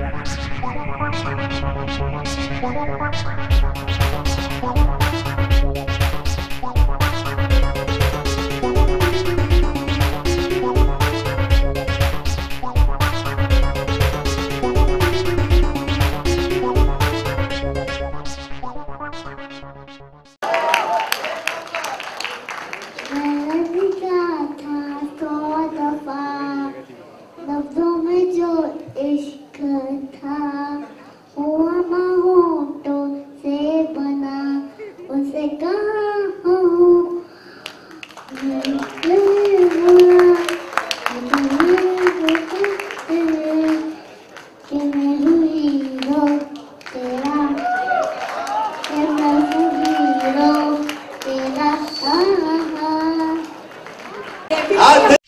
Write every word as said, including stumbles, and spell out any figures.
लफ्ज़ों में जो इश्क था हुआ होठों से बना, उसे कहाँ हूँ कि मैं हुई हीरो तेरा, कि मैं हुई हीरो तेरा।